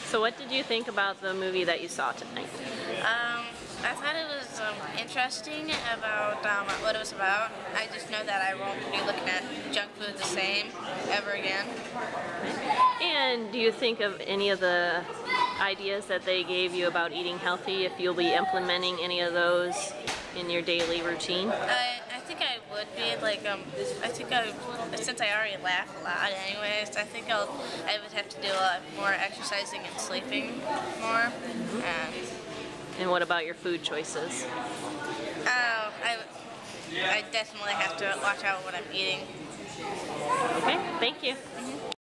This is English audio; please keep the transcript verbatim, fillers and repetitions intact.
So what did you think about the movie that you saw tonight? Um, I thought it was um, interesting about um, what it was about. I just know that I won't be looking at junk food the same ever again. And do you think of any of the ideas that they gave you about eating healthy, if you'll be implementing any of those in your daily routine? I, I think I would be, like, um, I think I, since I already laugh a lot anyways, I think I'll, I would have to do a lot more exercising and sleeping more. And, And what about your food choices? uh, I, I definitely have to watch out what I'm eating. Okay, thank you.